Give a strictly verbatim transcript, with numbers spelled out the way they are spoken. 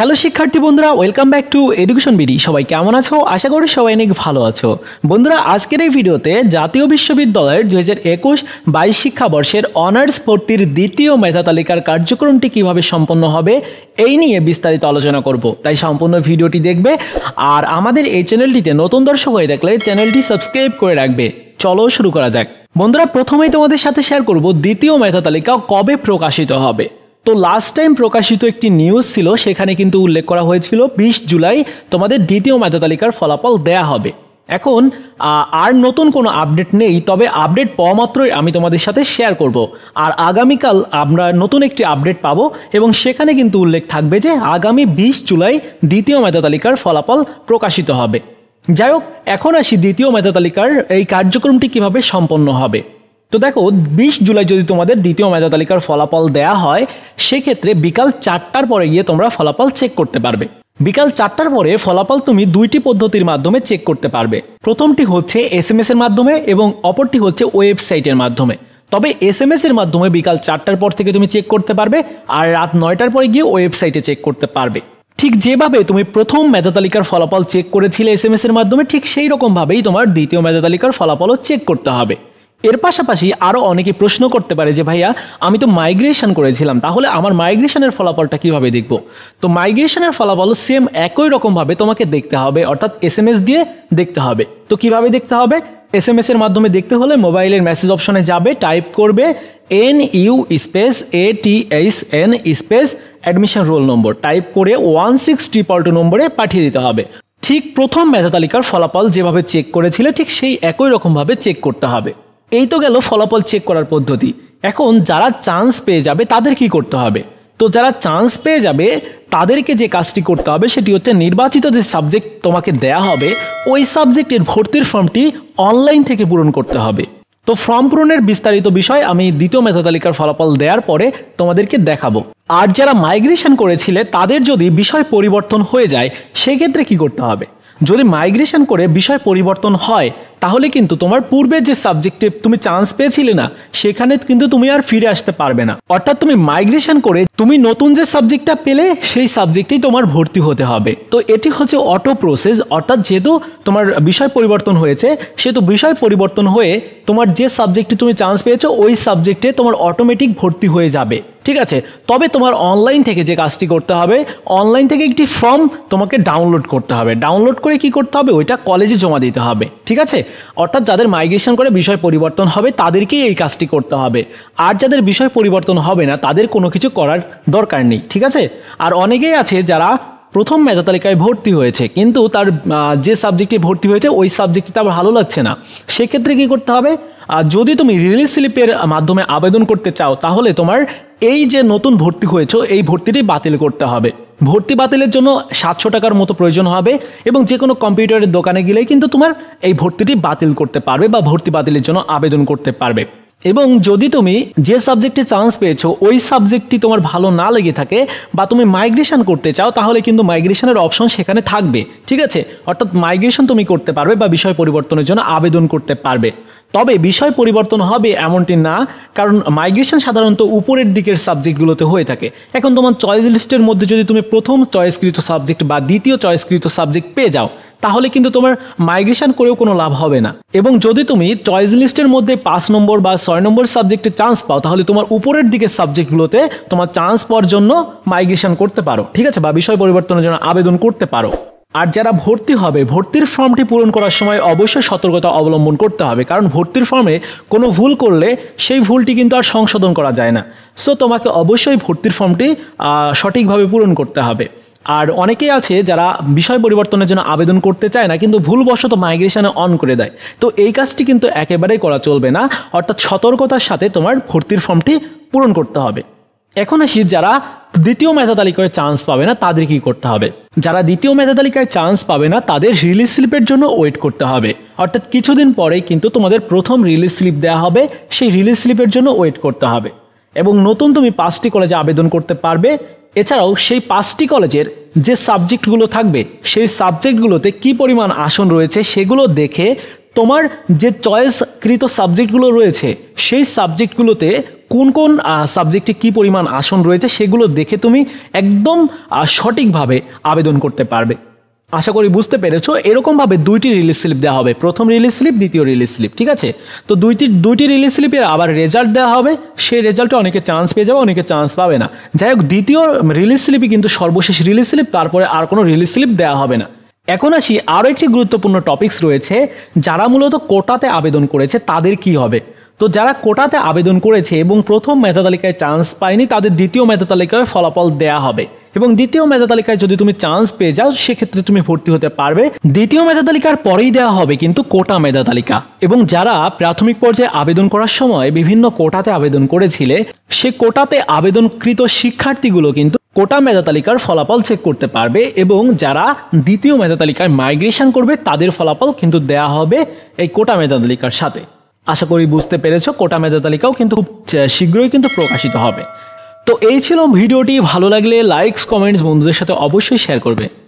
Hello শিক্ষার্থী বন্ধুরা, welcome back to education BD. সবাই কেমন আছো? আশা করি সবাই অনেক ভালো আছো। বন্ধুরা, আজকের এই ভিডিওতে জাতীয় বিশ্ববিদ্যালয়ের দুই হাজার একুশ বাইশ শিক্ষাবর্ষের অনার্স ভর্তির দ্বিতীয় মেধা তালিকার কার্যক্রমটি কিভাবে সম্পন্ন হবে এই নিয়ে বিস্তারিত আলোচনা করব। তাই সম্পূর্ণ ভিডিওটি দেখবে। আর আমাদের এই চ্যানেলটিতে নতুন দর্শক হয়ে থাকলে চ্যানেলটি সাবস্ক্রাইব করে রাখবে। চলো শুরু করা যাক। বন্ধুরা, প্রথমেই তোমাদের সাথে শেয়ার করব দ্বিতীয় মেধা তালিকা কবে প্রকাশিত হবে। তো লাস্ট টাইম প্রকাশিত একটি নিউজ ছিল, সেখানে কিন্তু উল্লেখ করা হয়েছিল বিশ জুলাই তোমাদের দ্বিতীয় মেধা তালিকার ফলাফল দেয়া হবে। এখন আর নতুন কোনো আপডেট নেই, তবে আপডেট পাওয়া মাত্রই আমি তোমাদের সাথে শেয়ার করব। আর আগামীকাল আমরা নতুন একটি আপডেট পাবো এবং সেখানে কিন্তু উল্লেখ থাকবে যে আগামী বিশ জুলাই দ্বিতীয় মেধা তালিকার ফলাফল প্রকাশিত হবে। যাই হোক, এখন আসি দ্বিতীয় মেধা তালিকার এই কার্যক্রমটি কিভাবে সম্পন্ন হবে। তো দেখো, বিশ জুলাই যদি তোমাদের দ্বিতীয় মেধা তালিকার ফলাফল দেয়া হয়, সেক্ষেত্রে বিকাল চারটার পরে গিয়ে তোমরা ফলাফল চেক করতে পারবে। বিকাল চারটার পরে ফলাফল তুমি দুইটি পদ্ধতির মাধ্যমে চেক করতে পারবে। প্রথমটি হচ্ছে এস এম এস এর মাধ্যমে এবং অপরটি হচ্ছে ওয়েবসাইটের মাধ্যমে। তবে এস এম এস এর মাধ্যমে বিকাল চারটার পর থেকে তুমি চেক করতে পারবে, আর রাত নয়টার পরে গিয়ে ওয়েবসাইটে চেক করতে পারবে। ঠিক যেভাবে তুমি প্রথম মেধা তালিকার ফলাফল চেক করেছিলে এস এম এস এর মাধ্যমে, ঠিক সেই রকমভাবেই তোমার দ্বিতীয় মেধা তালিকার ফলাফলও চেক করতে হবে। এর পাশাপাশি আরও অনেকে প্রশ্ন করতে পারে যে ভাইয়া, আমি তো মাইগ্রেশন করেছিলাম, তাহলে আমার মাইগ্রেশনের ফলাফলটা কিভাবে দেখব? তো মাইগ্রেশনের ফলাফল সেম একই রকমভাবে তোমাকে দেখতে হবে, অর্থাৎ এস এম এস দিয়ে দেখতে হবে। তো কিভাবে দেখতে হবে? এস এম এস এর মাধ্যমে দেখতে হলে মোবাইলের মেসেজ অপশনে যাবে, টাইপ করবে N U space A T H N space admission roll number, type করে ওয়ান সিক্স ট্রিপল টু নম্বরে পাঠিয়ে দিতে হবে। ঠিক প্রথম মেধা তালিকার ফলাফল যেভাবে চেক করেছিলে, ঠিক সেই একই রকমভাবে চেক করতে হবে। এই তো গেল ফলাফল চেক করার পদ্ধতি। এখন যারা চান্স পেয়ে যাবে তাদের কি করতে হবে? তো যারা চান্স পেয়ে যাবে তাদেরকে যে কাজটি করতে হবে সেটি হচ্ছে নির্বাচিত যে সাবজেক্ট তোমাকে দেয়া হবে, ওই সাবজেক্টের ভর্তির ফর্মটি অনলাইন থেকে পূরণ করতে হবে। তো ফর্ম পূরণের বিস্তারিত বিষয় আমি দ্বিতীয় মেধা তালিকার ফলাফল দেওয়ার পরে তোমাদেরকে দেখাবো। আর যারা মাইগ্রেশন করেছিলে তাদের যদি বিষয় পরিবর্তন হয়ে যায়, সেক্ষেত্রে কি করতে হবে? যদি মাইগ্রেশন করে বিষয় পরিবর্তন হয়, তাহলে কিন্তু তোমার পূর্বে যে সাবজেক্টে তুমি চান্স পেয়েছিলে না, সেখানে কিন্তু তুমি আর ফিরে আসতে পারবে না। অর্থাৎ তুমি মাইগ্রেশন করে তুমি নতুন যে সাবজেক্টটা পেলে সেই সাবজেক্টেই তোমার ভর্তি হতে হবে। তো এটি হচ্ছে অটো প্রসেস, অর্থাৎ যেহেতু তোমার বিষয় পরিবর্তন হয়েছে, সেহেতু বিষয় পরিবর্তন হয়ে তোমার যে সাবজেক্টে তুমি চান্স পেয়েছো ওই সাবজেক্টে তোমার অটোমেটিক ভর্তি হয়ে যাবে। ঠিক আছে, তবে তোমার অনলাইন থেকে যে কাজটি করতে হবে, অনলাইন থেকে একটি ফর্ম তোমাকে ডাউনলোড করতে হবে। ডাউনলোড করে কি করতে হবে? ওইটা কলেজে জমা দিতে হবে। ঠিক আছে, অর্থাৎ যাদের মাইগ্রেশন করে বিষয় পরিবর্তন হবে তাদেরকেই এই কাজটি করতে হবে। আর যাদের বিষয় পরিবর্তন হবে না, তাদের কোনো কিছু করার দরকার নেই। ঠিক আছে, আর অনেকেই আছে যারা প্রথম মেধা তালিকায় ভর্তি হয়েছে, কিন্তু তার যে সাবজেক্টে ভর্তি হয়েছে ওই সাবজেক্টটা আবার ভালো লাগছে না। সেক্ষেত্রে কি করতে হবে? যদি তুমি রিলিজ স্লিপের মাধ্যমে আবেদন করতে চাও, তাহলে তোমার এই যে নতুন ভর্তি হয়েছো এই ভর্তিটি বাতিল করতে হবে। ভর্তি বাতিলের জন্য সাতশো টাকার মতো প্রয়োজন হবে এবং যে কোনো কম্পিউটারের দোকানে গেলেই কিন্তু তোমার এই ভর্তিটি বাতিল করতে পারবে বা ভর্তি বাতিলের জন্য আবেদন করতে পারবে। এবং যদি তুমি যে সাবজেক্টে চান্স পেয়েছো ওই সাবজেক্টটি তোমার ভালো না লেগে থাকে বা তুমি মাইগ্রেশন করতে চাও, তাহলে কিন্তু মাইগ্রেশনের অপশন সেখানে থাকবে। ঠিক আছে, অর্থাৎ মাইগ্রেশন তুমি করতে পারবে বা বিষয় পরিবর্তনের জন্য আবেদন করতে পারবে। তবে বিষয় পরিবর্তন হবে এমনটি না, কারণ মাইগ্রেশন সাধারণত উপরের দিকের সাবজেক্টগুলোতে হয়ে থাকে। এখন তোমার চয়েস লিস্টের মধ্যে যদি তুমি প্রথম চয়েসকৃত সাবজেক্ট বা দ্বিতীয় চয়েসকৃত সাবজেক্ট পেয়ে যাও, তাহলে কিন্তু তোমার মাইগ্রেশন করেও কোনো লাভ হবে না। এবং যদি তুমি চয়েস লিস্টের মধ্যে পাঁচ নম্বর বা ছয় নম্বর সাবজেক্টে চান্স পাও, তাহলে তোমার উপরের দিকের সাবজেক্টগুলোতে তোমার চান্স পাওয়ার জন্য মাইগ্রেশন করতে পারো। ঠিক আছে, বা বিষয় পরিবর্তনের জন্য আবেদন করতে পারো। আর যারা ভর্তি হবে, ভর্তির ফর্মটি পূরণ করার সময় অবশ্যই সতর্কতা অবলম্বন করতে হবে, কারণ ভর্তির ফর্মে কোনো ভুল করলে সেই ভুলটি কিন্তু আর সংশোধন করা যায় না। সো তোমাকে অবশ্যই ভর্তির ফর্মটি সঠিকভাবে পূরণ করতে হবে। আর অনেকেই আছে যারা বিষয় পরিবর্তনের জন্য আবেদন করতে চায় না, কিন্তু ভুলবশত মাইগ্রেশনে অন করে দেয়। তো এই কাজটি কিন্তু একেবারেই করা চলবে না, অর্থাৎ সতর্কতার সাথে তোমার ভর্তির ফর্মটি পূরণ করতে হবে। এখন আসি যারা দ্বিতীয় মেধা তালিকায় চান্স পাবে না তাদের কি করতে হবে। যারা দ্বিতীয় মেধা তালিকায় চান্স পাবে না তাদের রিলিজ স্লিপের জন্য ওয়েট করতে হবে। অর্থাৎ কিছুদিন পরেই কিন্তু তোমাদের প্রথম রিলিজ স্লিপ দেওয়া হবে, সেই রিলিজ স্লিপের জন্য ওয়েট করতে হবে। এবং নতুন তুমি পাঁচটি কলেজে আবেদন করতে পারবে। এছাড়াও সেই পাঁচটি কলেজের যে সাবজেক্টগুলো থাকবে, সেই সাবজেক্টগুলোতে কি পরিমাণ আসন রয়েছে সেগুলো দেখে তোমার যে চয়েসকৃত সাবজেক্টগুলো রয়েছে সেই সাবজেক্টগুলোতে কোন কোন সাবজেক্টে কী পরিমাণ আসন রয়েছে সেগুলো দেখে তুমি একদম সঠিকভাবে আবেদন করতে পারবে। আশা করি বুঝতে পেরেছো। এরকমভাবে দুইটি রিলিজ স্লিপ দেওয়া হবে, প্রথম রিলিজ স্লিপ, দ্বিতীয় রিলিজ স্লিপ, ঠিক আছে। তো দুইটি দুইটি রিলিজ স্লিপের আবার রেজাল্ট দেওয়া হবে, সেই রেজাল্টে অনেকে চান্স পেয়ে যাবে, অনেকে চান্স পাবে না। যাই হোক, দ্বিতীয় রিলিজ স্লিপই কিন্তু সর্বশেষ রিলিজ স্লিপ, তারপরে আর কোনো রিলিজ স্লিপ দেওয়া হবে না। এখন আসি আরও একটি গুরুত্বপূর্ণ টপিকস রয়েছে, যারা মূলত কোটাতে আবেদন করেছে তাদের কি হবে। তো যারা কোটাতে আবেদন করেছে এবং প্রথম মেধা তালিকায় চান্স পায়নি, তাদের দ্বিতীয় মেধা তালিকায় ফলাফল দেয়া হবে এবং দ্বিতীয় মেধা তালিকায় যদি তুমি চান্স পেয়ে যাও সেক্ষেত্রে তুমি ভর্তি হতে পারবে। দ্বিতীয় মেধা তালিকার পরেই দেওয়া হবে কিন্তু কোটা মেধা তালিকা। এবং যারা প্রাথমিক পর্যায়ে আবেদন করার সময় বিভিন্ন কোটাতে আবেদন করেছিলে, সে কোটাতে আবেদনকৃত শিক্ষার্থীগুলো কিন্তু কোটা মেধা তালিকার ফলাফল চেক করতে পারবে এবং যারা দ্বিতীয় মেধা তালিকায় মাইগ্রেশন করবে তাদের ফলাফল কিন্তু দেয়া হবে এই কোটা মেধা তালিকার সাথে। আশা করি বুঝতে পেরেছো। কোটা মেধা তালিকাও কিন্তু খুব শীঘ্রই কিন্তু প্রকাশিত হবে। তো এই ছিল ভিডিওটি। ভালো লাগলে লাইকস, কমেন্টস বন্ধুদের সাথে অবশ্যই শেয়ার করবে।